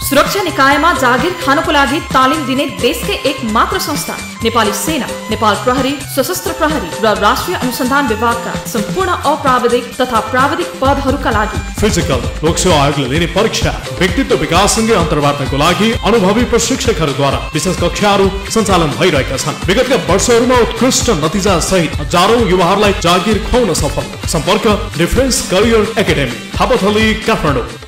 सुरक्षा निकायमा जागिर खानको लागि तालिम दिने देशकै एक मात्र संस्था नेपाली सेना, नेपाल प्रहरी, सशस्त्र प्रहरी र राष्ट्रिय अनुसन्धान विभागका सम्पूर्ण अप्राविधिक तथा प्राविधिक पदहरूका लागि फिजिकल लोकसेवा आयोगले लिने परीक्षा व्यक्तित्व विकाससँगै अन्तर्वार्ताको लागि अनुभवी प्रशिक्षकहरूद्वारा विशेष कक्षाहरू सञ्चालन भइरहेका छन्। विगतका वर्षहरूमा उत्कृष्ट नतिजा सहित हजारौं युवाहरूलाई जागिर खुवाउन सफल। सम्पर्क defence career academy, Hapathali, Kathmandu.